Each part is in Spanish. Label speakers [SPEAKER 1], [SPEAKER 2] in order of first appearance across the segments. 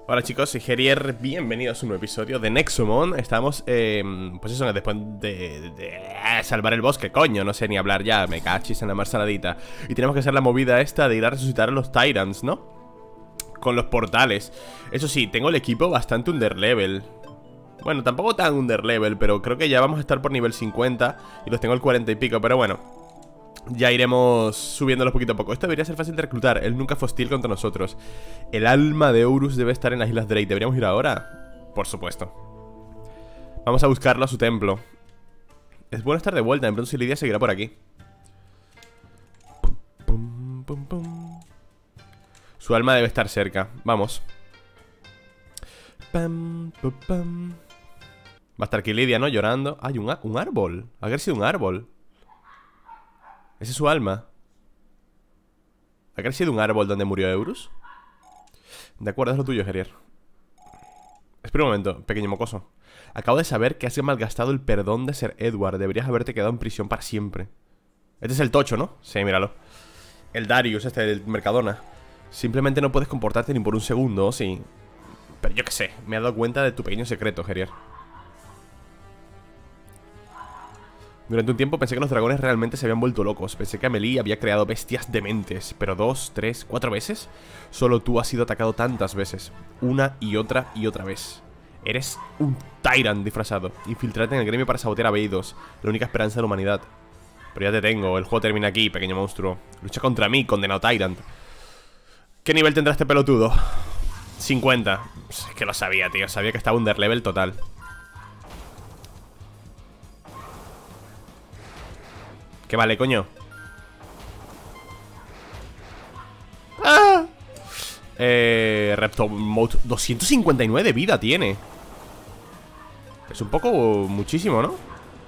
[SPEAKER 1] Hola chicos, soy Gerier, bienvenidos a un nuevo episodio de Nexomon. Estamos, pues eso, después de salvar el bosque, coño, no sé ni hablar ya, me cachis en la mar saladita. Y tenemos que hacer la movida esta de ir a resucitar a los Tyrants, ¿no? Con los portales. Eso sí, tengo el equipo bastante underlevel. Bueno, tampoco tan underlevel, pero creo que ya vamos a estar por nivel 50 y los tengo al 40 y pico, pero bueno. Ya iremos subiéndolos poquito a poco. Esto debería ser fácil de reclutar. Él nunca fue hostil contra nosotros. El alma de Horus debe estar en las Islas Drake. ¿Deberíamos ir ahora? Por supuesto. Vamos a buscarlo a su templo. Es bueno estar de vuelta. En pronto si Lidia seguirá por aquí. Pum, pum, pum. Su alma debe estar cerca. Vamos. Pam, pum, pam. Va a estar aquí Lidia, ¿no? Llorando. Hay un árbol. Ha crecido un árbol. ¿Ese es su alma? ¿Ha crecido un árbol donde murió Eurus? De acuerdo, es lo tuyo, Gerier. Espera un momento, pequeño mocoso. Acabo de saber que has malgastado el perdón de Ser Edward. Deberías haberte quedado en prisión para siempre. Este es el tocho, ¿no? Sí, míralo. El Darius, este, el Mercadona. Simplemente no puedes comportarte ni por un segundo, sí. Pero yo qué sé, me he dado cuenta de tu pequeño secreto, Gerier. Durante un tiempo pensé que los dragones realmente se habían vuelto locos. Pensé que Amelie había creado bestias dementes. Pero 2, 3, 4 veces. Solo tú has sido atacado tantas veces. Una y otra vez. Eres un Tyrant disfrazado. Infiltrate en el gremio para sabotear a B2, la única esperanza de la humanidad. Pero ya te tengo, el juego termina aquí, pequeño monstruo. Lucha contra mí, condenado Tyrant. ¿Qué nivel tendrá este pelotudo? 50. Es que lo sabía, tío. Sabía que estaba underlevel total. ¿Qué vale, coño? ¡Ah! Reptomode 259 de vida tiene. Es un poco muchísimo, ¿no?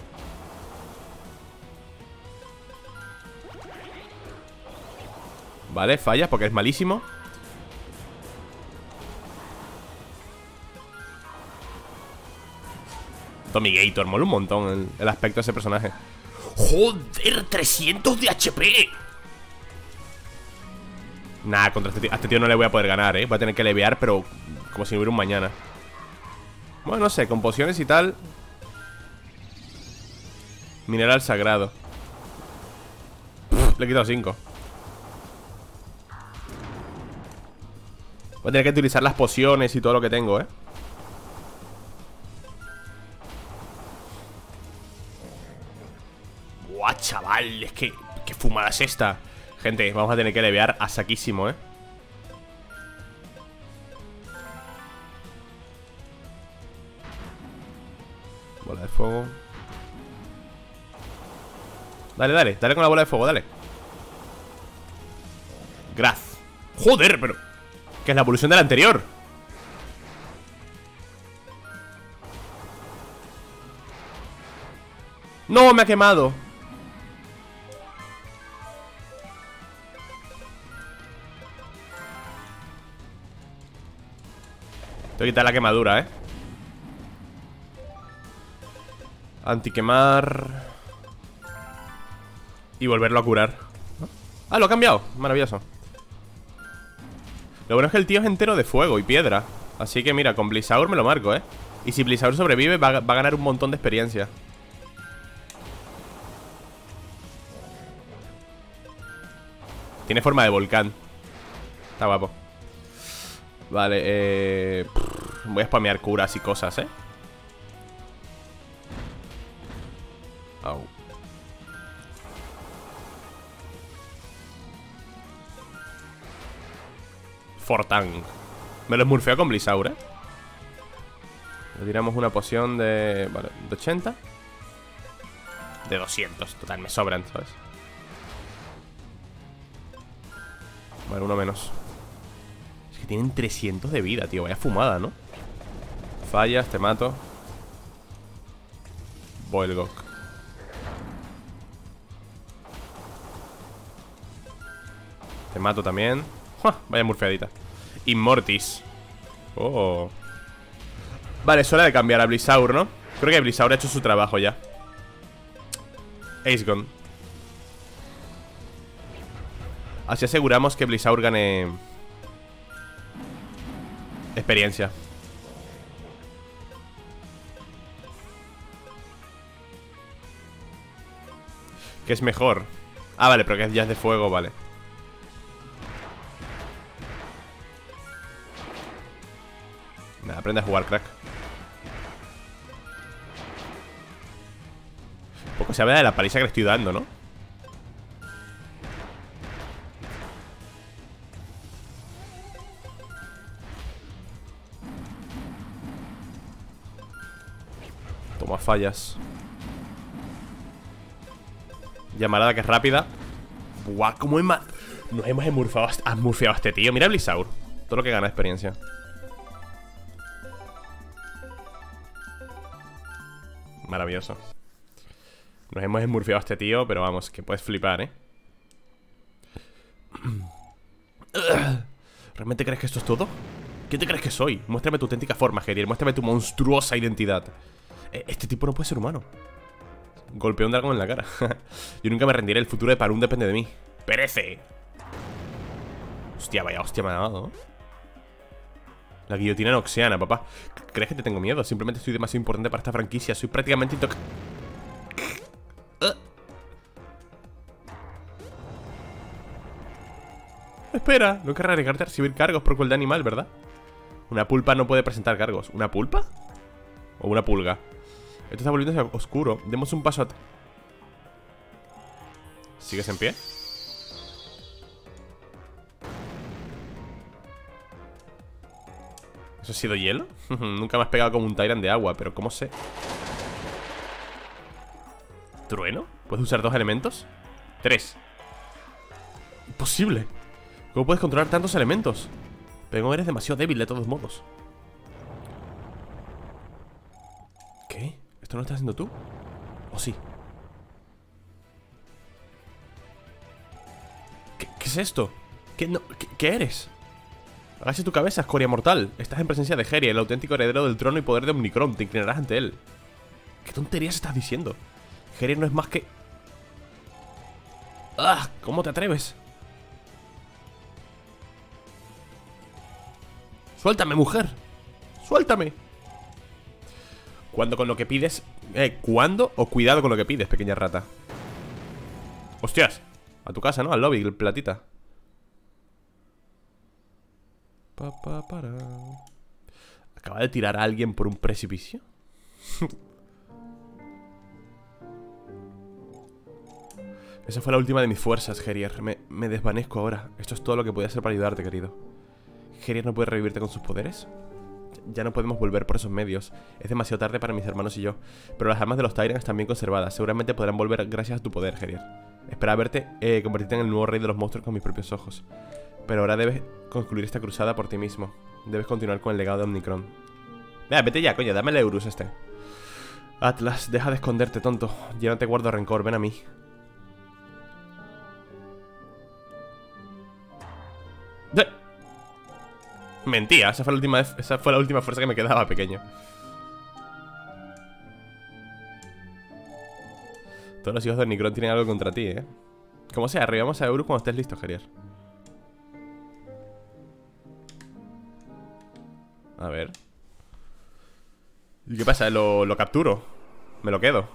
[SPEAKER 1] Vale, falla porque es malísimo. Tomigator, mola un montón el aspecto de ese personaje. ¡Joder! ¡300 de HP! Nah, contra a este tío no le voy a poder ganar, Voy a tener que levear, pero como si no hubiera un mañana. Bueno, no sé, con pociones y tal. Mineral sagrado. Le he quitado 5. Voy a tener que utilizar las pociones y todo lo que tengo, ¡Buah, chaval! Es que... ¿Qué fumada es esta? Gente, vamos a tener que levear a saquísimo, Bola de fuego. Dale, dale, dale con la bola de fuego, dale. Graz. ¡Joder, pero! Que es la evolución de la anterior. ¡No, me ha quemado! Tengo que quitar la quemadura, Antiquemar. Y volverlo a curar. Ah, lo ha cambiado, maravilloso. Lo bueno es que el tío es entero de fuego y piedra. Así que mira, con Blisaur me lo marco, Y si Blisaur sobrevive va a ganar un montón de experiencia. Tiene forma de volcán. Está guapo. Vale, voy a spamear curas y cosas, Au. Fortang. Me lo smurfeo con Blisaur, Le tiramos una poción de... Vale, de 80. De 200, total, me sobran, ¿sabes? Vale, uno menos. Es que tienen 300 de vida, tío. Vaya fumada, ¿no? Fallas, te mato. Boilgok. Te mato también. ¡Ja! Vaya murfeadita. Immortis. Oh. Vale, es hora de cambiar a Blisaur, ¿no? Creo que Blisaur ha hecho su trabajo ya. Ace Gone. Así aseguramos que Blisaur gane Experiencia. ¿Qué es mejor? Ah, vale, pero que ya es de fuego, vale. Nada, aprende a jugar, crack. Poco se habla de la paliza que le estoy dando, ¿no? Toma fallas. Llamarada que es rápida. Buah, cómo nos hemos emurfado a este tío. Mira Blizzard. Todo lo que gana experiencia. Maravilloso. Nos hemos esmurfiado a este tío, pero vamos, que puedes flipar, ¿eh? ¿Realmente crees que esto es todo? ¿Qué te crees que soy? Muéstrame tu auténtica forma, Gerier. Muéstrame tu monstruosa identidad. Este tipo no puede ser humano. Golpeó un dragón en la cara. Yo nunca me rendiré. El futuro de Parún depende de mí. ¡Perece! Hostia, vaya hostia me ha dado, ¿no? La guillotina noxiana, papá. ¿Crees que te tengo miedo? Simplemente soy demasiado importante para esta franquicia. Soy prácticamente Espera, no querrás arriesgarte a recibir cargos por crueldad animal, ¿verdad? Una pulpa no puede presentar cargos. ¿Una pulpa? ¿O una pulga? Esto está volviéndose oscuro. Demos un paso atrás. ¿Sigues en pie? ¿Eso ha sido hielo? Nunca me has pegado como un Tyrant de agua, pero ¿cómo sé? ¿Trueno? ¿Puedes usar 2 elementos? 3. Imposible. ¿Cómo puedes controlar tantos elementos? Pero eres demasiado débil de todos modos. ¿Qué? ¿Esto no lo estás haciendo tú? ¿O sí? ¿Qué es esto? ¿Qué eres? Agacha tu cabeza, escoria mortal. Estás en presencia de Gerier, el auténtico heredero del trono y poder de Omnicron. Te inclinarás ante él. ¿Qué tonterías estás diciendo? Gerier no es más que... ¡Ah! ¿Cómo te atreves? ¡Suéltame, mujer! ¡Suéltame! ¿Cuándo con lo que pides? ¿Cuándo o cuidado con lo que pides, pequeña rata? ¡Hostias! A tu casa, ¿no? Al lobby, el platita. ¿Acaba de tirar a alguien por un precipicio? Esa fue la última de mis fuerzas, Gerier. Me desvanezco ahora. Esto es todo lo que podía hacer para ayudarte, querido. ¿Gerier no puede revivirte con sus poderes? Ya no podemos volver por esos medios. Es demasiado tarde para mis hermanos y yo. Pero las armas de los Tyrants están bien conservadas. Seguramente podrán volver gracias a tu poder, Gerier. Esperaba verte convertirte en el nuevo rey de los monstruos con mis propios ojos. Pero ahora debes concluir esta cruzada por ti mismo. Debes continuar con el legado de Omnicron. Venga, vete ya, coño, dame el Eurus este. Atlas, deja de esconderte, tonto. Ya no te guardo rencor, ven a mí. Mentira, esa fue la última fuerza que me quedaba, pequeño. Todos los hijos de Omnicron tienen algo contra ti, ¿eh? Como sea, arribamos a Eurus cuando estés listo, Gerier. A ver. ¿Y qué pasa? ¿Lo capturo? ¿Me lo quedo?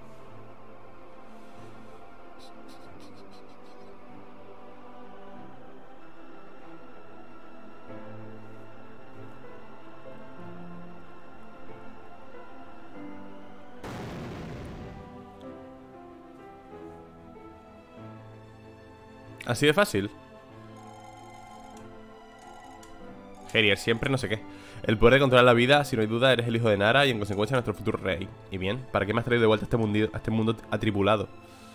[SPEAKER 1] Así de fácil. Gerier, siempre no sé qué. El poder de controlar la vida, si no hay duda, eres el hijo de Nara y en consecuencia nuestro futuro rey. Y bien, ¿para qué me has traído de vuelta a este mundo atribulado?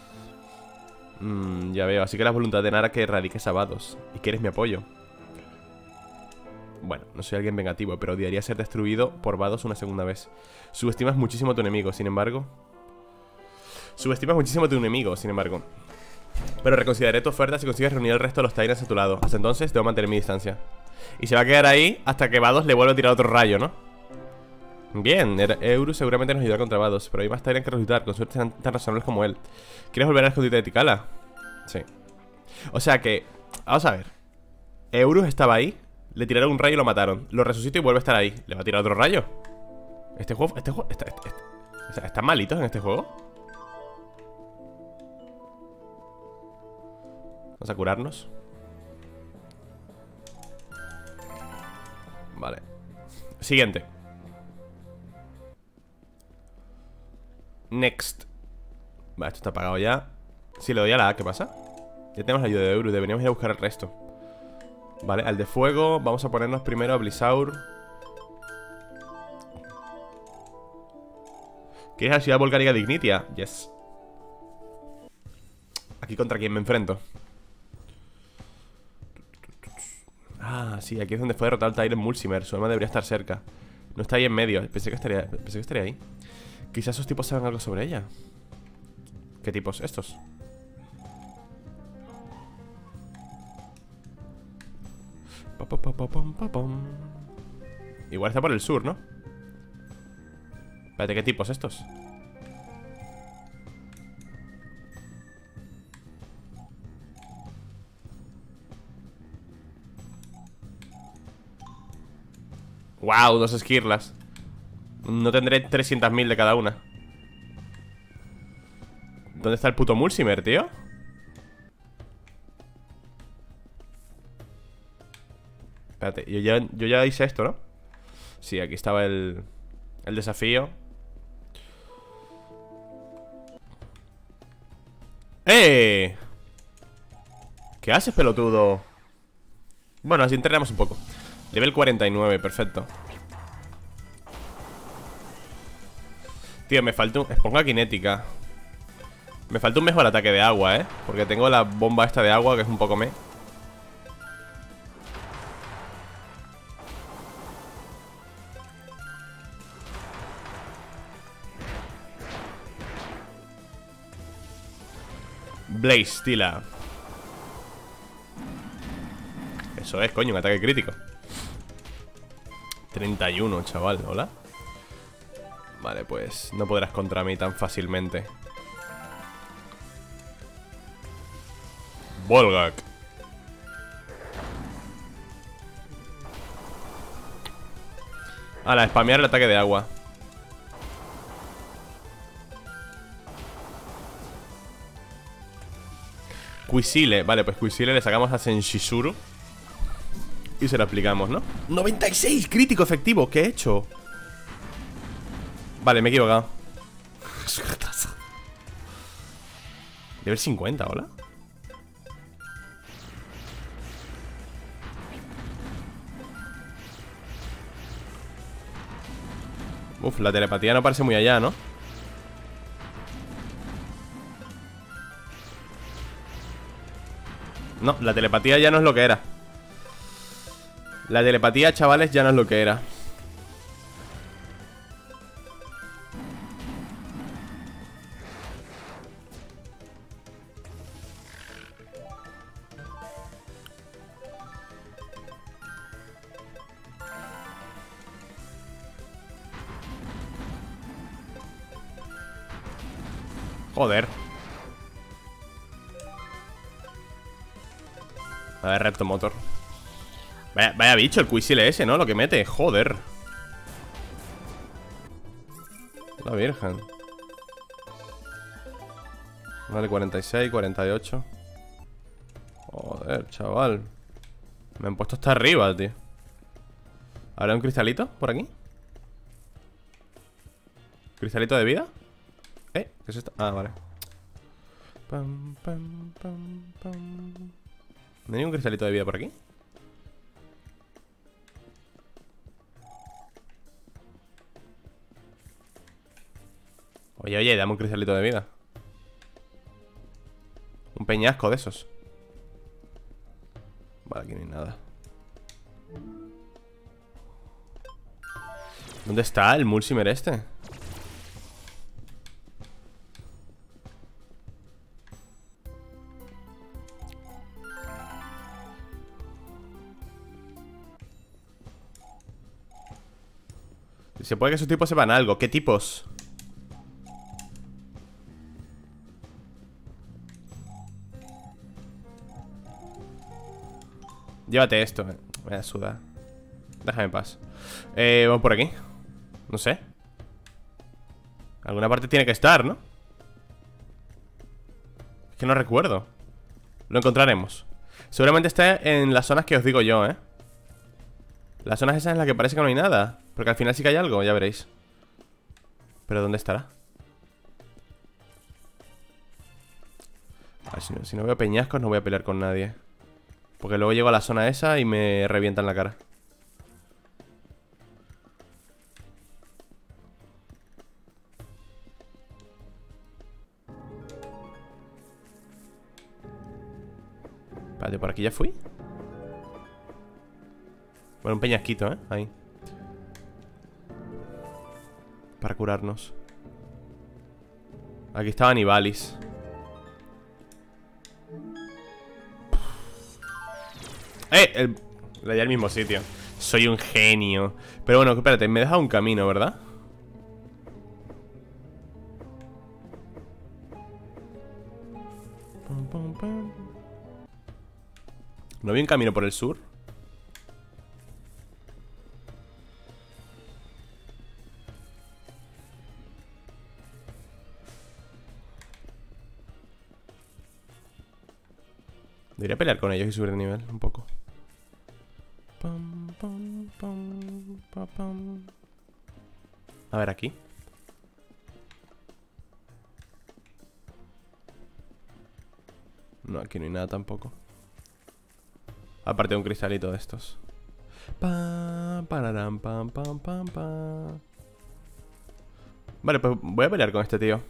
[SPEAKER 1] Ya veo, así que la voluntad de Nara que erradiques a Vados y que eres mi apoyo. Bueno, no soy alguien vengativo, pero odiaría ser destruido por Vados una segunda vez. Subestimas muchísimo a tu enemigo, sin embargo. Pero reconsideraré tu oferta si consigues reunir el resto de los Tyrants a tu lado. Hasta entonces debo mantener mi distancia. Y se va a quedar ahí hasta que Vados le vuelva a tirar otro rayo, ¿no? Bien, Eurus seguramente nos ayudará contra Vados, pero hay más Tyrants que resultar, con suerte tan razonables como él. ¿Quieres volver al escondite de Tikala? Sí. O sea que, vamos a ver. Eurus estaba ahí Le tiraron un rayo y lo mataron. Lo resucito y vuelve a estar ahí. ¿Le va a tirar otro rayo? Este juego ¿están malitos en este juego? Vamos a curarnos. Vale. Siguiente. Next. Vale, esto está apagado ya. Si le doy a la A, ¿qué pasa? Ya tenemos la ayuda de Euro. Deberíamos ir a buscar el resto. Vale, al de fuego. Vamos a ponernos primero a Blisaur. ¿Quieres la ciudad volcánica de Ignitia? Yes. ¿Aquí contra quién me enfrento? Ah, sí, aquí es donde fue derrotado el Tyrant Mulcimer. Su alma debería estar cerca. No está ahí en medio. Pensé que estaría ahí. Quizás esos tipos saben algo sobre ella. ¿Qué tipos? Estos. Igual está por el sur, ¿no? Espérate, ¿qué tipos estos? Wow, dos esquirlas. No tendré 300.000 de cada una. ¿Dónde está el puto Mulcimer, tío? Espérate, yo ya hice esto, ¿no? Sí, aquí estaba el desafío. ¡Eh! ¿Qué haces, pelotudo? Bueno, así entrenamos un poco. Level 49, perfecto. Tío, me falta un... esponja cinética. Me falta un mejor ataque de agua, ¿eh? Porque tengo la bomba esta de agua que es un poco me... Blaze, tila. Eso es, coño, un ataque crítico. 31, chaval, ¿hola? Vale, pues no podrás contra mí tan fácilmente. Volgak. Ahora, spamear el ataque de agua. Quisile, vale, pues Quisile le sacamos a Senshizuru y se lo aplicamos, ¿no? 96, crítico efectivo, ¿qué he hecho? Vale, me he equivocado. Nivel 50, ¿hola? Uf, la telepatía no parece muy allá, ¿no? No, la telepatía ya no es lo que era. La telepatía, chavales, ya no es lo que era. Joder. A ver, Reptomotor. Vaya bicho el Quisile ese, ¿no? Lo que mete, joder. La virgen. Vale, 46, 48. Joder, chaval. Me han puesto hasta arriba, tío. ¿Habrá un cristalito por aquí? ¿Cristalito de vida? ¿Qué es esto? Ah, vale. Pam, pam, pam, pam. ¿No hay un cristalito de vida por aquí? Oye, oye, dame un cristalito de vida. Un peñasco de esos. Vale, aquí no hay nada. ¿Dónde está el Mulcimer este? Se puede que esos tipos sepan algo. ¿Qué tipos? Llévate esto, Me da sudar. Déjame en paz. Vamos por aquí. No sé. Alguna parte tiene que estar, ¿no? Es que no recuerdo. Lo encontraremos. Seguramente esté en las zonas que os digo yo, ¿eh? Las zonas esas en las que parece que no hay nada. Porque al final sí que hay algo, ya veréis. ¿Pero dónde estará? A ver, si no veo peñascos no voy a pelear con nadie. Porque luego llego a la zona esa y me revientan la cara. Espérate, ¿por aquí ya fui? Bueno, un peñasquito, ¿eh? Ahí. Para curarnos. Aquí estaba Nivalis. Le di al mismo sitio. Soy un genio. Pero bueno, espérate, me deja un camino, ¿verdad? ¿No vi un camino por el sur? Debería pelear con ellos y subir de nivel un poco. A ver, aquí. No, aquí no hay nada tampoco. Aparte de un cristalito de estos. Vale, pues voy a pelear con este tío.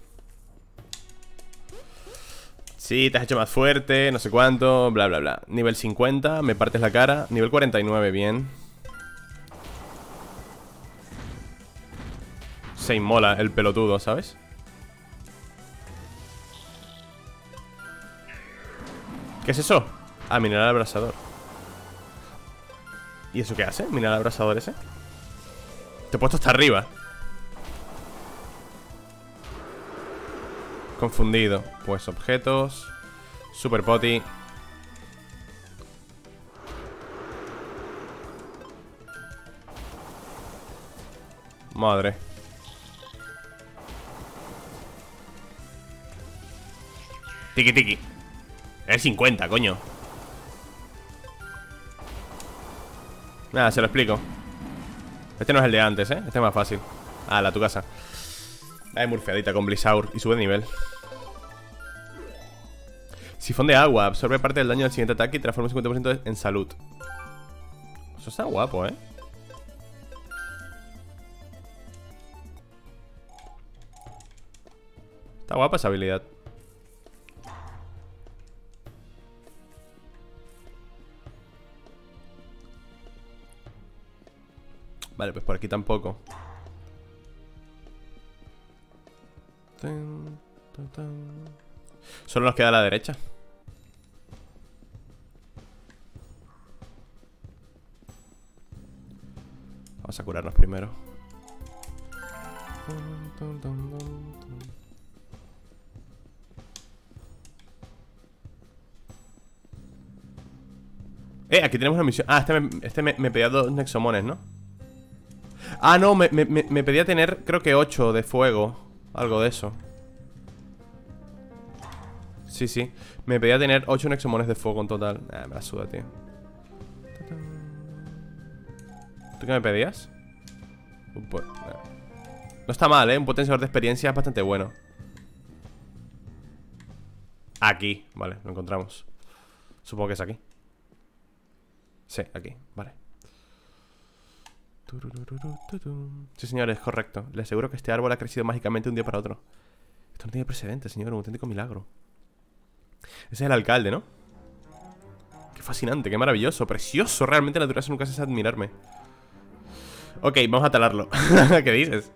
[SPEAKER 1] Sí, te has hecho más fuerte, no sé cuánto, bla, bla, bla. Nivel 50, me partes la cara. Nivel 49, bien. Se inmola el pelotudo, ¿sabes? ¿Qué es eso? Ah, mineral abrasador. ¿Y eso qué hace? ¿Mineral abrasador ese? Te he puesto hasta arriba. Confundido. Pues objetos. Super poti. Madre. Tiki tiki. Es 50, coño. Nada, se lo explico. Este no es el de antes, ¿eh? Este es más fácil. Ah, tu casa. Hay murfeadita con Blisaur y sube de nivel. Sifón de agua. Absorbe parte del daño del siguiente ataque y transforma un 50% en salud. Eso está guapo, ¿eh? Está guapa esa habilidad. Vale, pues por aquí tampoco. Solo nos queda a la derecha. Vamos a curarnos primero. Aquí tenemos una misión. Ah, este me pedía 2 nexomones, ¿no? Ah, no, me pedía tener, creo que 8 de fuego. Algo de eso. Sí, sí. Me pedía tener 8 nexomones de fuego en total. Me la suda, tío. ¿Tú qué me pedías? No está mal, ¿eh? Un potenciador de experiencia es bastante bueno. Aquí, vale, lo encontramos. Supongo que es aquí. Sí, aquí, vale. Sí, señor, es correcto. Le aseguro que este árbol ha crecido mágicamente de un día para otro. Esto no tiene precedente, señor, un auténtico milagro. Ese es el alcalde, ¿no? Qué fascinante, qué maravilloso, precioso. Realmente la naturaleza nunca cesa de admirarme. Ok, vamos a talarlo. ¿Qué dices?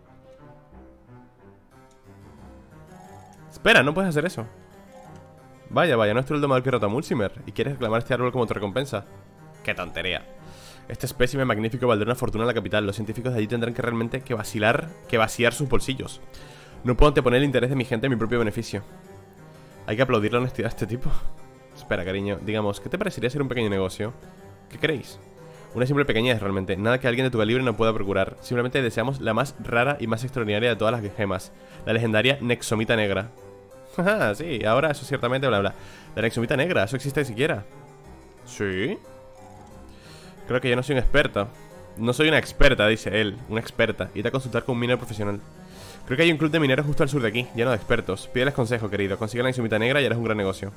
[SPEAKER 1] Espera, no puedes hacer eso. Vaya, vaya, no es tú el domador que rota Mulcimer y quieres reclamar este árbol como tu recompensa. Qué tontería. Este espécimen magnífico valdrá una fortuna en la capital. Los científicos de allí tendrán que realmente vaciar sus bolsillos. No puedo anteponer el interés de mi gente en mi propio beneficio. Hay que aplaudir la honestidad de este tipo. Espera, cariño, digamos, ¿qué te parecería hacer un pequeño negocio? ¿Qué queréis? Una simple pequeñez realmente, nada que alguien de tu calibre no pueda procurar. Simplemente deseamos la más rara y más extraordinaria de todas las gemas, la legendaria Nexomita Negra. Jaja, sí, ahora eso ciertamente, bla bla. La Nexomita Negra, ¿eso existe siquiera? ¿Sí? Creo que yo no soy un experto. No soy una experta, dice él, una experta. Iré a consultar con un minero profesional. Creo que hay un club de mineros justo al sur de aquí, lleno de expertos. Pídeles consejo, querido, consigue la Nexomita Negra y harás un gran negocio.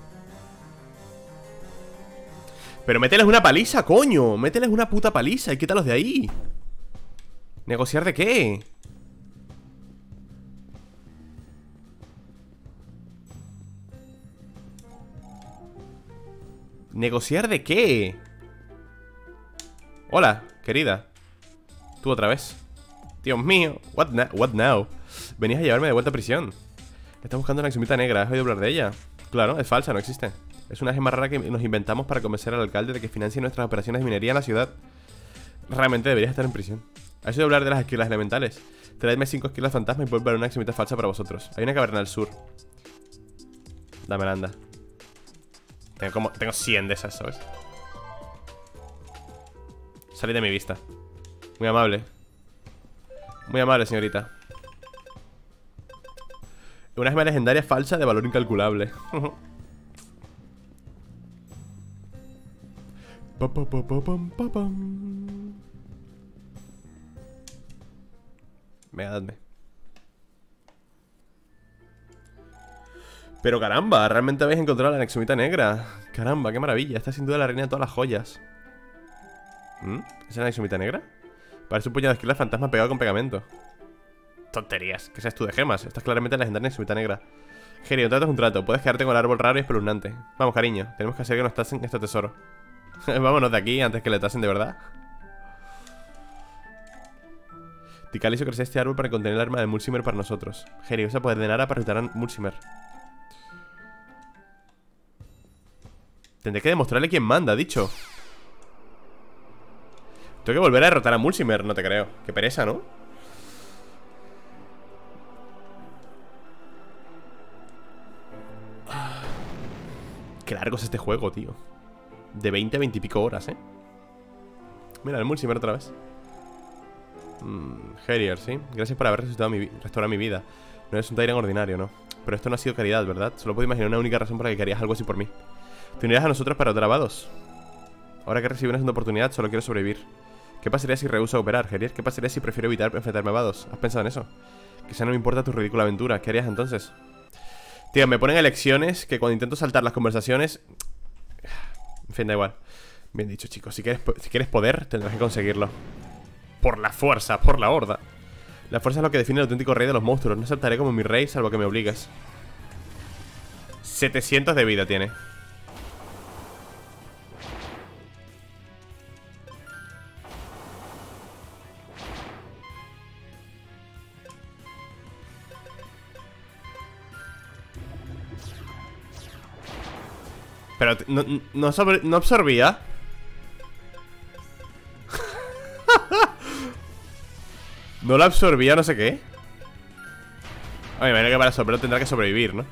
[SPEAKER 1] Pero mételes una paliza, coño. Mételes una puta paliza y quítalos de ahí. ¿Negociar de qué? ¿Negociar de qué? Hola, querida. Tú otra vez. Dios mío, what now? Venías a llevarme de vuelta a prisión. Estás buscando la Nexomita Negra, ¿has oído hablar de ella? Claro, es falsa, no existe. Es una gema rara que nos inventamos para convencer al alcalde de que financie nuestras operaciones de minería en la ciudad. Realmente deberías estar en prisión. ¿Has oído hablar de las esquilas elementales? Traedme 5 esquilas fantasma y vuelvo a ver una Nexomita falsa para vosotros. Hay una caverna al sur. Dámela, anda. Tengo 100 de esas, ¿sabes? Salid de mi vista. Muy amable. Muy amable, señorita. Una gema legendaria falsa de valor incalculable. Venga, dadme. Pero caramba, realmente habéis encontrado la Nexomita Negra. Caramba, qué maravilla. Esta es sin duda la reina de todas las joyas. ¿Es la Nexomita Negra? Parece un puñado de esquilas fantasma pegado con pegamento. Tonterías, ¿qué sabes tú de gemas? Esta es claramente la legendaria Nexomita Negra. Geri, un trato es un trato. Puedes quedarte con el árbol raro y espeluznante. Vamos, cariño, tenemos que hacer que nos tasen este tesoro. Vámonos de aquí antes que le tasen de verdad. Tikal hizo crecer este árbol para contener el arma de Mulcimer para nosotros. Geri, usa poder de Nara para irritar a Mulcimer. Tendré que demostrarle quién manda, dicho. Tengo que volver a derrotar a Mulcimer, no te creo. Qué pereza, ¿no? Qué largo es este juego, tío. De 20 a 20 y pico horas, ¿eh? Mira, el Mulcimer otra vez. Harrier, ¿sí? Gracias por haber restaurado mi vida. No eres un Tyrant ordinario, ¿no? Pero esto no ha sido caridad, ¿verdad? Solo puedo imaginar una única razón por la que querías algo así por mí. ¿Te unirás a nosotros para derrotar a Vados? Ahora que recibí una segunda oportunidad, solo quiero sobrevivir. ¿Qué pasaría si rehúso a operar, Harrier? ¿Qué pasaría si prefiero evitar enfrentarme a Vados? ¿Has pensado en eso? Quizá no me importa tu ridícula aventura. ¿Qué harías entonces? Tío, me ponen elecciones que cuando intento saltar las conversaciones... En fin, da igual. Bien dicho, chicos. Si quieres poder, tendrás que conseguirlo. Por la fuerza, por la horda. La fuerza es lo que define el auténtico rey de los monstruos. No aceptaré como mi rey, salvo que me obligues. 700 de vida tiene. Pero no absorbía. No lo absorbía, no sé qué. Me imagino que para absorberlo tendrá que sobrevivir, ¿no?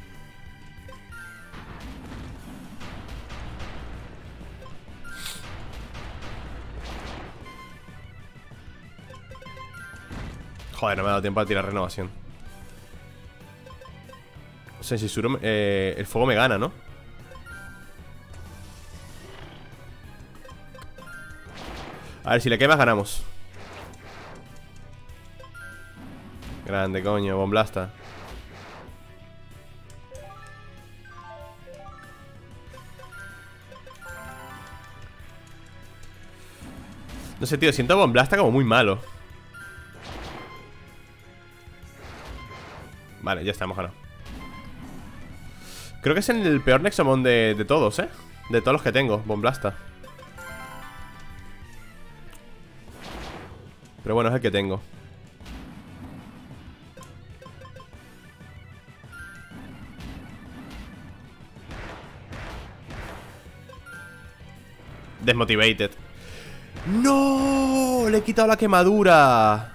[SPEAKER 1] Joder, no me ha dado tiempo a tirar renovación. O sea, si Suro, el fuego me gana, ¿no? A ver, si le quemas ganamos. Grande, coño, bomblasta. No sé, tío, siento bomblasta como muy malo. Vale, ya estamos, ganado. Creo que es el peor Nexomon de todos, ¿eh? De todos los que tengo, bomblasta. Pero bueno, es el que tengo. Desmotivated. ¡No! Le he quitado la quemadura.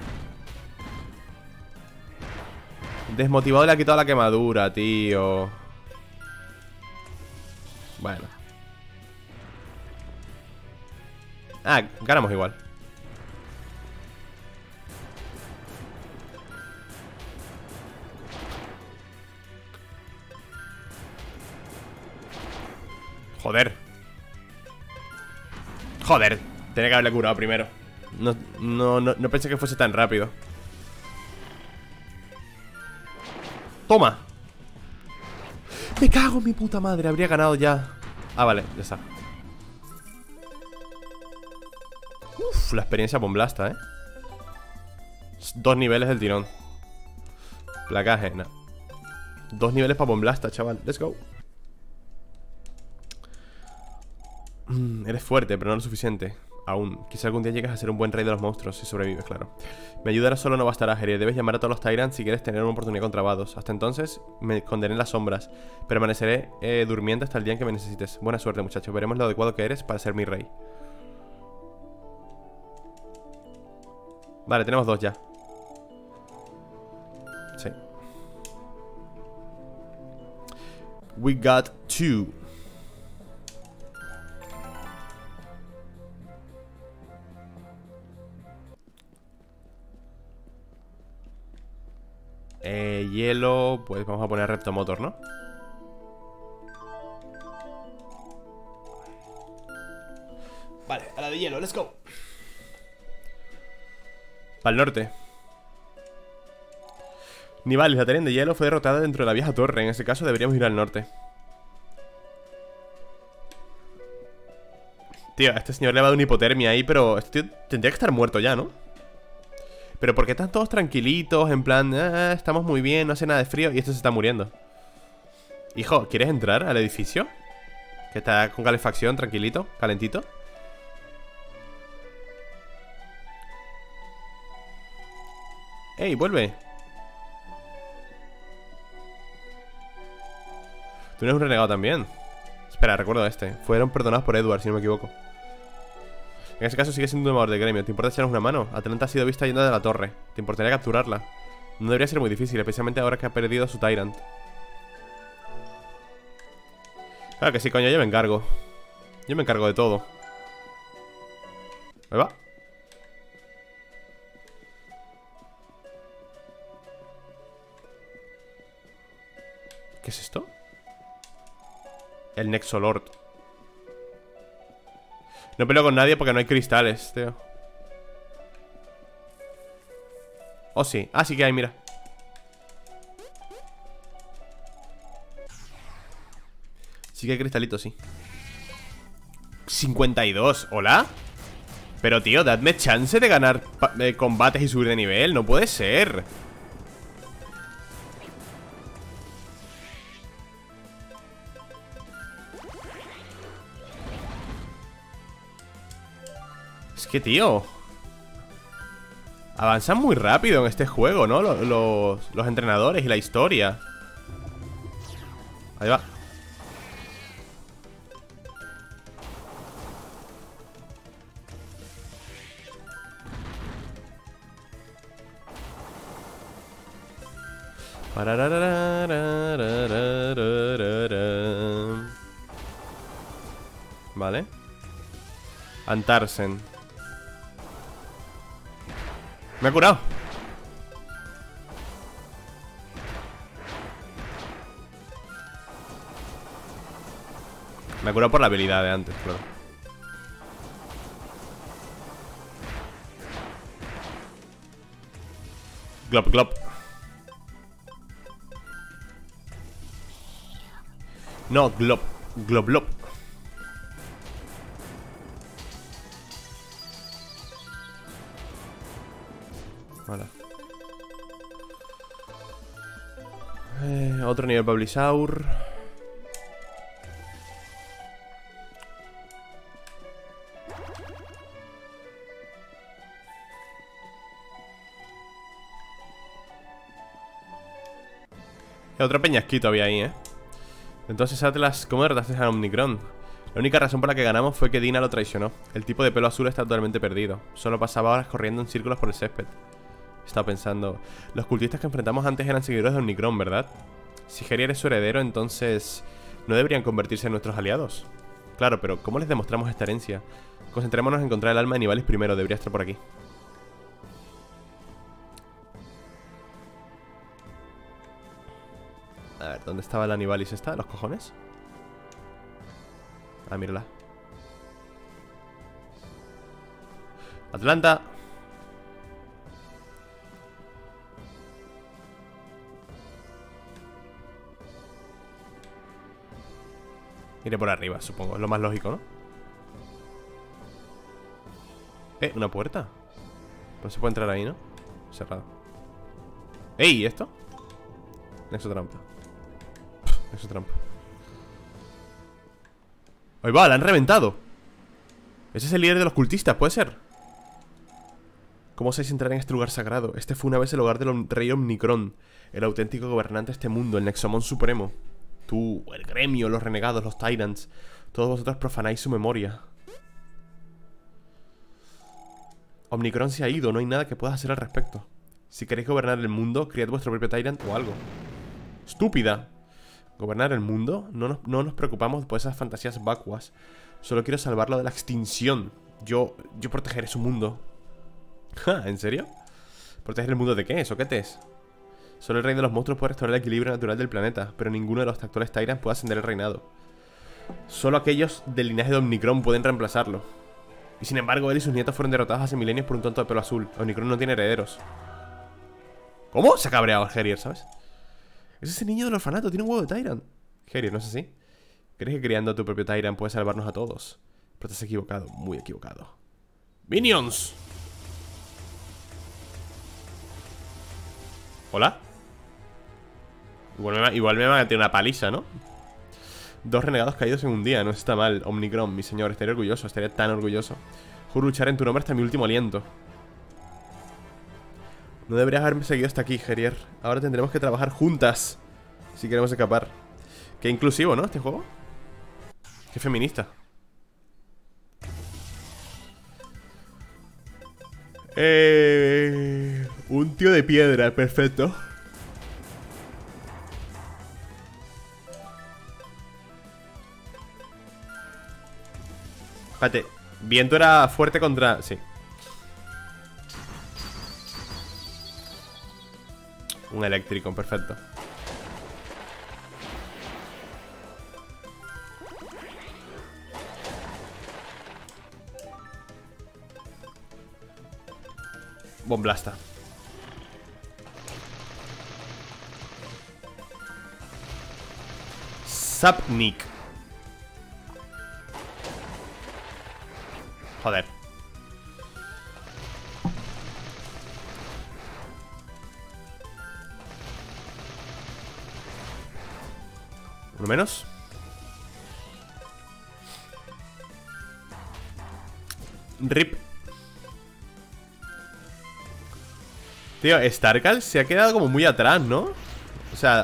[SPEAKER 1] Desmotivado, le ha quitado la quemadura, tío. Bueno. Ah, ganamos igual. Joder. Joder, tenía que haberle curado primero. No pensé que fuese tan rápido. ¡Toma! Me cago en mi puta madre, habría ganado ya. Ah, vale, ya está. Uf, la experiencia bomblasta, ¿eh? 2 niveles del tirón. Placaje, no. 2 niveles para bomblasta, chaval, let's go. Eres fuerte, pero no lo suficiente. Aún, quizá algún día llegues a ser un buen rey de los monstruos. Si sobrevives, claro. Me ayudará solo no bastará, Jerry. Debes llamar a todos los Tyrants si quieres tener una oportunidad contra Vados. Hasta entonces, me esconderé en las sombras. Permaneceré durmiendo hasta el día en que me necesites. Buena suerte, muchachos. Veremos lo adecuado que eres para ser mi rey. Vale, tenemos 2 ya. Sí. We got 2. Hielo, pues vamos a poner Reptomotor, ¿no? Vale, a la de hielo, let's go. Para el norte. Nivalis, la Tyrant de hielo, fue derrotada dentro de la vieja torre. En ese caso deberíamos ir al norte. Tío, a este señor le va a dar una hipotermia ahí, pero este tío tendría que estar muerto ya, ¿no? Pero ¿por qué están todos tranquilitos? En plan, estamos muy bien, no hace nada de frío. Y este se está muriendo. Hijo, ¿quieres entrar al edificio? Que está con calefacción, tranquilito, calentito. ¡Ey, vuelve! Tú eres un renegado también. Espera, recuerdo a este. Fueron perdonados por Edward, si no me equivoco. En ese caso sigue siendo un domador de gremio. ¿Te importa echarnos una mano? Atlanta ha sido vista yendo de la torre. ¿Te importaría capturarla? No debería ser muy difícil, especialmente ahora que ha perdido a su Tyrant. Claro que sí, coño, yo me encargo. Yo me encargo de todo. Ahí va. ¿Qué es esto? El Nexolord. No peleo con nadie porque no hay cristales, tío. Oh, sí. Ah, sí que hay, mira. Sí que hay cristalitos, sí. 52, ¿hola? Pero, tío, dadme chance de ganar combates y subir de nivel. No puede ser. Es que, tío, avanzan muy rápido en este juego, ¿no? Los entrenadores y la historia. Ahí va. Vale. Antarsen. Me ha curado. Me ha curado por la habilidad de antes, claro. Glop, glop. No, glop. Glop, glop. Vale. Otro nivel para Blisaur. Otro peñasquito había ahí, ¿eh? Entonces, Atlas, ¿cómo derrotaste a Omnicron? La única razón por la que ganamos fue que Dina lo traicionó. El tipo de pelo azul está totalmente perdido. Solo pasaba horas corriendo en círculos por el césped. Estaba pensando, los cultistas que enfrentamos antes eran seguidores de Omnicron, ¿verdad? Si Jerry eres su heredero, entonces ¿no deberían convertirse en nuestros aliados? Claro, pero ¿cómo les demostramos esta herencia? Concentrémonos en encontrar el alma de Nivalis primero. Debería estar por aquí. A ver, ¿dónde estaba la Nivalis esta? ¿Los cojones? Ah, mírala. Atlanta. Iré por arriba, supongo. Es lo más lógico, ¿no? Una puerta. No se puede entrar ahí, ¿no? Cerrado. ¡Ey! ¿Y esto? Nexo trampa. Nexo trampa. ¡Ahí va! ¡La han reventado! Ese es el líder de los cultistas, ¿puede ser? ¿Cómo osáis entrar en este lugar sagrado? Este fue una vez el hogar del rey Omnicron, el auténtico gobernante de este mundo, el Nexomon Supremo. Tú, el gremio, los renegados, los Tyrants, todos vosotros profanáis su memoria. Omnicron se ha ido, no hay nada que puedas hacer al respecto. Si queréis gobernar el mundo, criad vuestro propio Tyrant o algo. ¡Estúpida! ¿Gobernar el mundo? No nos preocupamos por esas fantasías vacuas. Solo quiero salvarlo de la extinción. Yo protegeré su mundo. ¿En serio? ¿Proteger el mundo de qué? ¿Soquetes? Solo el rey de los monstruos puede restaurar el equilibrio natural del planeta, pero ninguno de los actuales Tyrants puede ascender el reinado. Solo aquellos del linaje de Omnicron pueden reemplazarlo. Y sin embargo, él y sus nietos fueron derrotados hace milenios por un tonto de pelo azul. Omnicron no tiene herederos. ¿Cómo? Se ha cabreado el Herier, ¿sabes? Es ese niño del orfanato, tiene un huevo de Tyrant. Herier, ¿no es así? ¿Crees que criando a tu propio Tyrant puedes salvarnos a todos? Pero te has equivocado, muy equivocado. ¡Minions! ¿Hola? Igual me van a tener una paliza, ¿no? 2 renegados caídos en un día, no está mal. Omnicron, mi señor, estaría orgulloso, estaría tan orgulloso. Juro luchar en tu nombre hasta mi último aliento. No deberías haberme seguido hasta aquí, Herier. Ahora tendremos que trabajar juntas si queremos escapar. Qué inclusivo, ¿no? Este juego. Qué feminista. Un tío de piedra, perfecto. Espérate, viento era fuerte contra... Sí. Un eléctrico, perfecto. Bomblasta. Sapnik. Joder. Uno menos. RIP. Tío, Starkal se ha quedado como muy atrás, ¿no? O sea,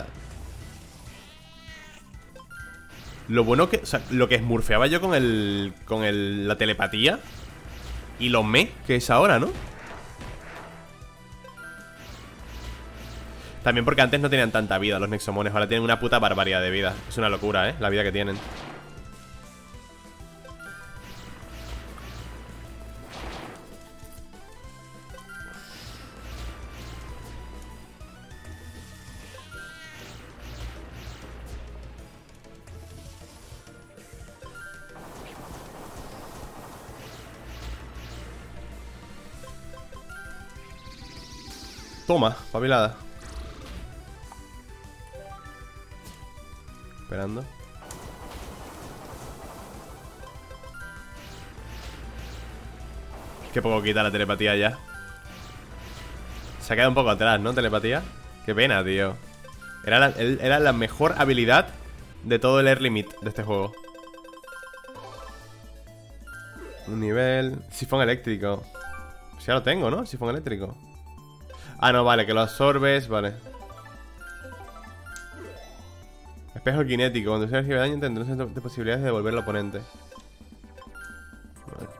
[SPEAKER 1] lo bueno que... O sea, lo que smurfeaba yo con la telepatía y lo que es ahora, ¿no? También porque antes no tenían tanta vida los Nexomones. Ahora tienen una puta barbaridad de vida. Es una locura, ¿eh? La vida que tienen. Toma, papelada. Esperando. Qué poco quita la telepatía ya. Se ha quedado un poco atrás, ¿no? Telepatía. Qué pena, tío. Era la mejor habilidad de todo el early mid de este juego. Un nivel... Sifón eléctrico. Pues ya lo tengo, ¿no? Sifón eléctrico. Ah, no, vale, que lo absorbes, vale. Espejo cinético. Cuando se recibe daño tendrás de posibilidades de devolver al oponente. Vale.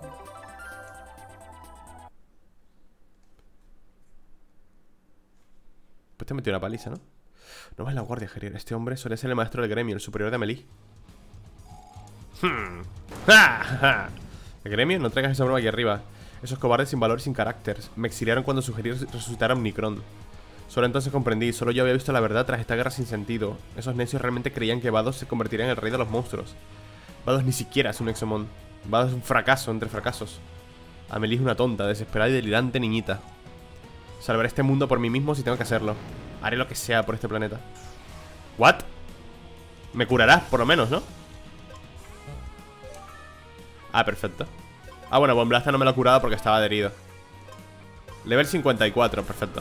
[SPEAKER 1] Pues te metió una paliza, ¿no? No vas la guardia, Herier. Este hombre suele ser el maestro del gremio, el superior de Amelie. El gremio, no traigas esa broma aquí arriba. Esos cobardes sin valor y sin carácter. Me exiliaron cuando sugerí resucitar a Omnicron. Solo entonces comprendí, solo yo había visto la verdad tras esta guerra sin sentido. Esos necios realmente creían que Vados se convertiría en el rey de los monstruos. Vados ni siquiera es un Exomon. Vados es un fracaso entre fracasos. Amelie es una tonta, desesperada y delirante niñita. Salvaré este mundo por mí mismo si tengo que hacerlo. Haré lo que sea por este planeta. ¿What? Me curarás, por lo menos, ¿no? Ah, perfecto. Ah, bueno, Bomb Blasta no me lo ha curado porque estaba adherido. Level 54, perfecto.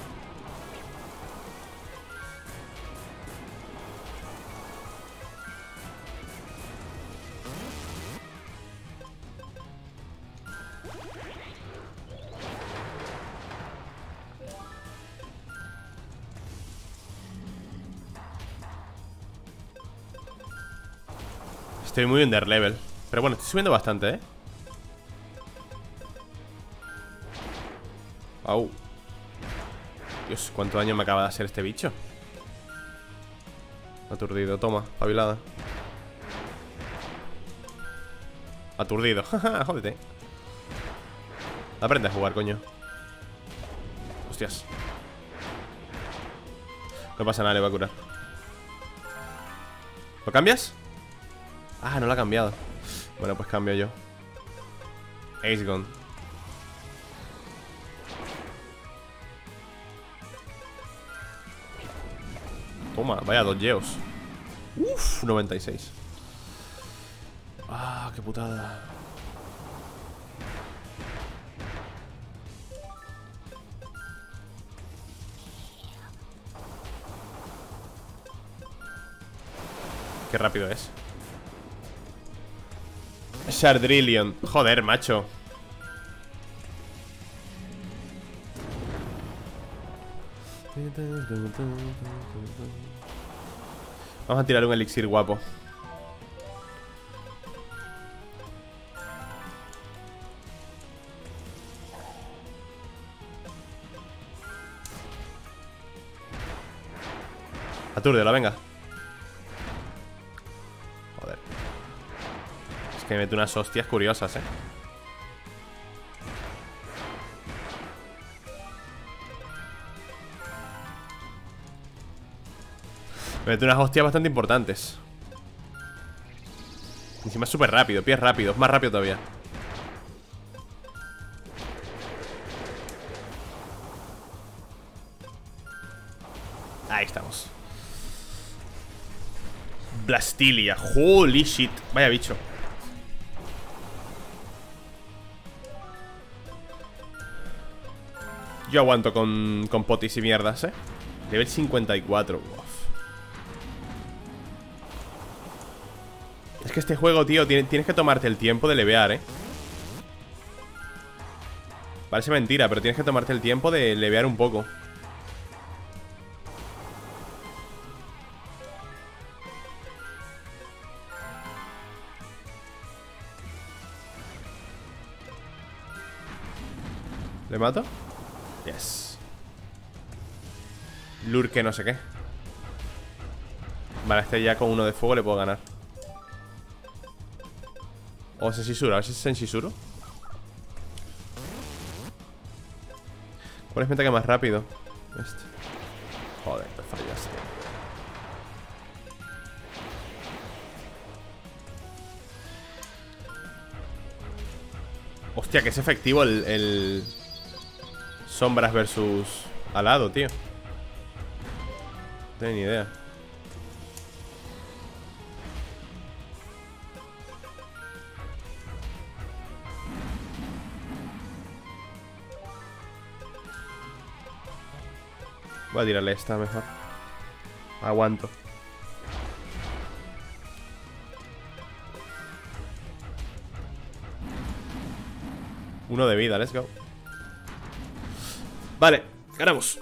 [SPEAKER 1] Estoy muy underlevel. Pero bueno, estoy subiendo bastante, ¿eh? Au. Dios, cuánto daño me acaba de hacer este bicho. Aturdido, toma, pabilada. Aturdido, jaja, jódete. Aprende a jugar, coño. Hostias. No pasa nada, le va a curar. ¿Lo cambias? Ah, no lo ha cambiado. Bueno, pues cambio yo. Ace Gun. Toma, vaya dos yeos. Uff, 96. Ah, qué putada. Qué rápido es. Shardrillion. Joder, macho. Vamos a tirar un elixir guapo. Atúrdela, venga. Joder. Es que me mete unas hostias curiosas, Me mete unas hostias bastante importantes. Encima es súper rápido, pies rápidos, más rápido todavía. Ahí estamos. Blastilia, holy shit. Vaya bicho. Yo aguanto con potis y mierdas, Level 54. Uf. Es que este juego, tío, tienes que tomarte el tiempo de levear, Parece mentira, pero tienes que tomarte el tiempo de levear un poco. ¿Le mato? Yes. Lurke no sé qué. Vale, este ya con uno de fuego le puedo ganar. O Senshisuru, a ver si es Senshisuru. ¿Cuál es mi ataque más rápido? Este. Joder, me fallaste. Hostia, que es efectivo el Sombras versus Alado, tío. No tengo ni idea. Voy a tirarle esta mejor. Aguanto. Uno de vida, let's go. Vale, ganamos.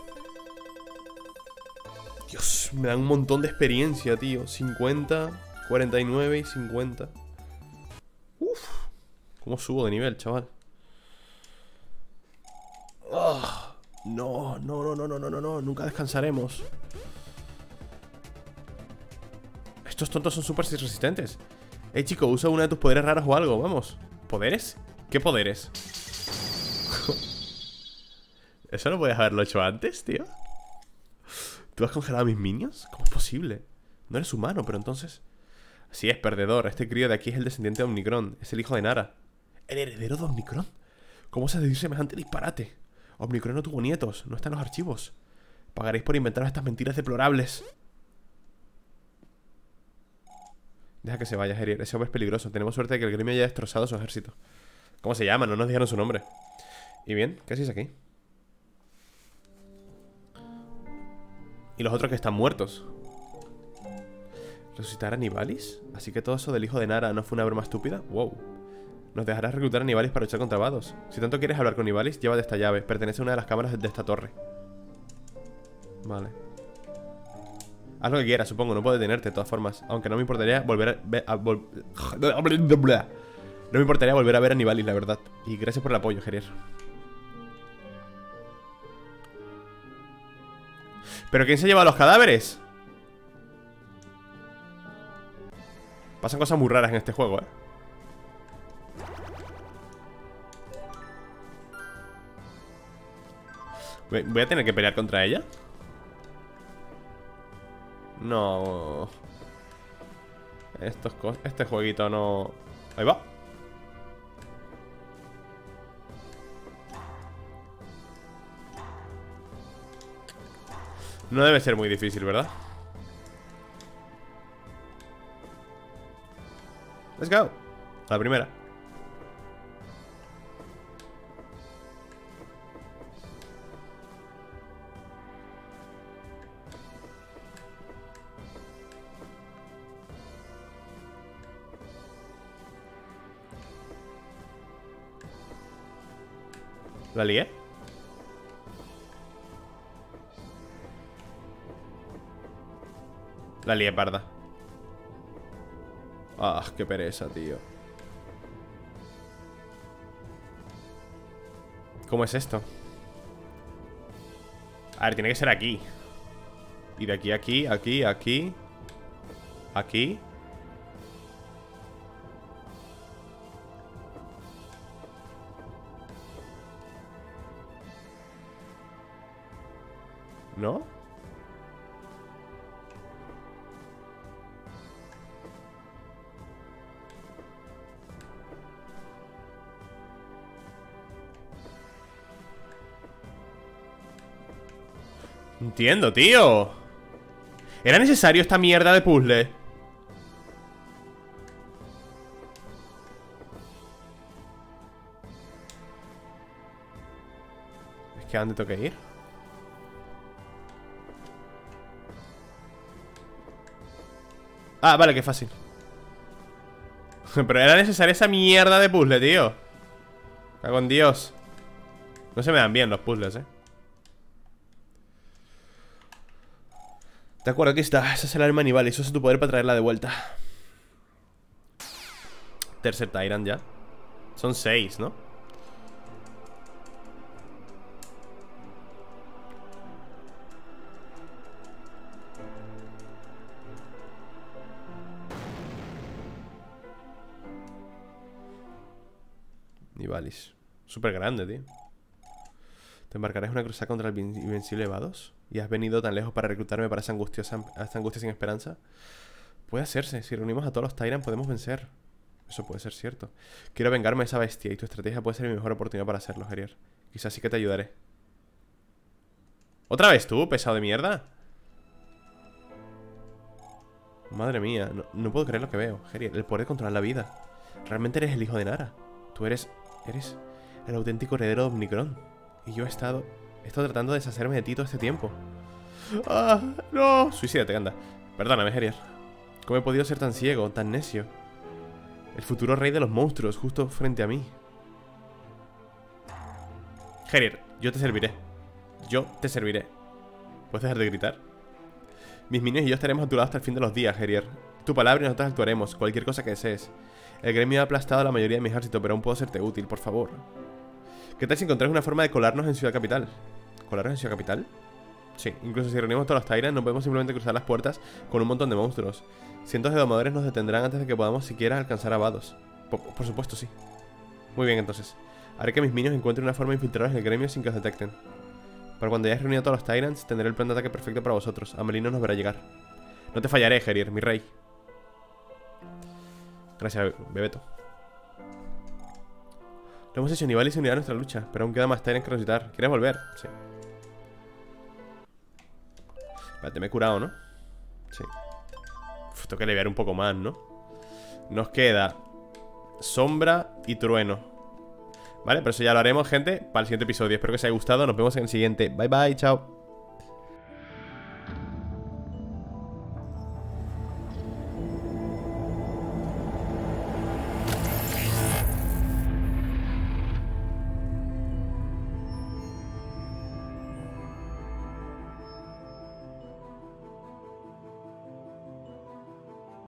[SPEAKER 1] Dios, me dan un montón de experiencia, tío. 50, 49 y 50. Uf, ¿cómo subo de nivel, chaval? Oh, no, no, no, no, no, no, no, no. Nunca descansaremos. Estos tontos son súper resistentes. Chico, usa uno de tus poderes raros o algo, vamos. ¿Poderes? ¿Qué poderes? ¿Eso no podías haberlo hecho antes, tío? ¿Tú has congelado a mis minions? ¿Cómo es posible? No eres humano, pero entonces... Sí, es perdedor. Este crío de aquí es el descendiente de Omnicron. Es el hijo de Nara. ¿El heredero de Omnicron? ¿Cómo se decir semejante disparate? Omnicron no tuvo nietos. No está en los archivos. Pagaréis por inventaros estas mentiras deplorables. Deja que se vaya, Gerier. Ese hombre es peligroso. Tenemos suerte de que el gremio haya destrozado su ejército. ¿Cómo se llama? No nos dijeron su nombre. Y bien, ¿qué hacéis aquí? Y los otros que están muertos. ¿Resucitar a Nivalis? Así que todo eso del hijo de Nara no fue una broma estúpida. Wow. Nos dejarás reclutar a Nivalis para luchar contra Vados. Si tanto quieres hablar con Nivalis, llévate esta llave. Pertenece a una de las cámaras de esta torre. Vale. Haz lo que quieras, supongo. No puedo detenerte, de todas formas. Aunque no me importaría volver no me importaría volver a ver a Nivalis, la verdad. Y gracias por el apoyo, Gerier. ¿Pero quién se lleva los cadáveres? Pasan cosas muy raras en este juego, ¿eh? ¿Voy a tener que pelear contra ella? No. Este jueguito no... Ahí va. No debe ser muy difícil, ¿verdad? Let's go. A la primera. ¿La lié? La lié parda. Ah, qué pereza, tío. ¿Cómo es esto? A ver, tiene que ser aquí. Y de aquí a aquí, aquí, aquí. Aquí. ¿No? Entiendo, tío. ¿Era necesario esta mierda de puzzle? Es que ¿a dónde tengo que ir? Ah, vale, qué fácil. Pero era necesaria esa mierda de puzzle, tío. Cago en Dios. No se me dan bien los puzzles, De acuerdo, aquí está. Esa es el arma de Nivalis. Usa tu poder para traerla de vuelta. Tercer Tyrant ya. Son 6, ¿no? Nivalis. Súper grande, tío. ¿Te embarcarás en una cruzada contra el invencible Vados? ¿Y has venido tan lejos para reclutarme para esta angustia sin esperanza? Puede hacerse. Si reunimos a todos los Tyrant podemos vencer. Eso puede ser cierto. Quiero vengarme de esa bestia y tu estrategia puede ser mi mejor oportunidad para hacerlo, Gerier. Quizás sí que te ayudaré. ¿Otra vez tú, pesado de mierda? Madre mía, no puedo creer lo que veo, Gerier. El poder de controlar la vida. Realmente eres el hijo de Nara. Tú eres el auténtico heredero de Omnicron. Y yo he estado tratando de deshacerme de ti todo este tiempo. ¡Ah! ¡No! Suicídate, anda. Perdóname, Gerier. ¿Cómo he podido ser tan ciego, tan necio? El futuro rey de los monstruos, justo frente a mí. Gerier, yo te serviré. Yo te serviré. ¿Puedes dejar de gritar? Mis minions y yo estaremos a tu lado hasta el fin de los días, Gerier. Tu palabra y nosotros actuaremos, cualquier cosa que desees. El gremio ha aplastado a la mayoría de mi ejército, pero aún puedo serte útil, por favor. ¿Qué tal si encontráis una forma de colarnos en Ciudad Capital? ¿Colarnos en Ciudad Capital? Sí, incluso si reunimos todos los Tyrants, no podemos simplemente cruzar las puertas con un montón de monstruos. Cientos de domadores nos detendrán antes de que podamos siquiera alcanzar a Vados. Por supuesto, sí. Muy bien, entonces. Haré que mis minions encuentren una forma de infiltraros en el gremio sin que os detecten. Para cuando hayáis reunido a todos los Tyrants, tendré el plan de ataque perfecto para vosotros. Amelino nos verá llegar. No te fallaré, Gerir, mi rey. Gracias, Bebeto. Lo hemos hecho, Nibali se unirá a nuestra lucha, pero aún queda más Tyrants que resucitar. ¿Quieres volver? Sí. Espérate, me he curado, ¿no? Sí. Uf, tengo que aliviar un poco más, ¿no? Nos queda sombra y trueno. Vale, pero eso ya lo haremos, gente, para el siguiente episodio. Espero que os haya gustado, nos vemos en el siguiente. Bye, bye, chao.